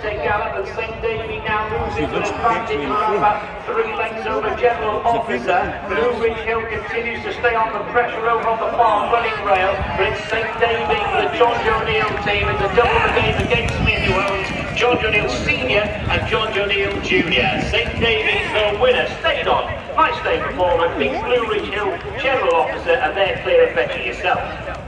they gallop, and St Davy now moves into an advantage around about 3 lengths over General Officer. Blue Ridge Hill continues to stay on the pressure over on the far running rail, but it's St Davy, the John O'Neill team. It's a double the game against Smith, who owns John O'Neill Senior and John O'Neill Junior. St Davy, the winner, stayed on. Nice day performance, beats Blue Ridge Hill, General Officer, and they're clear of fetching yourself.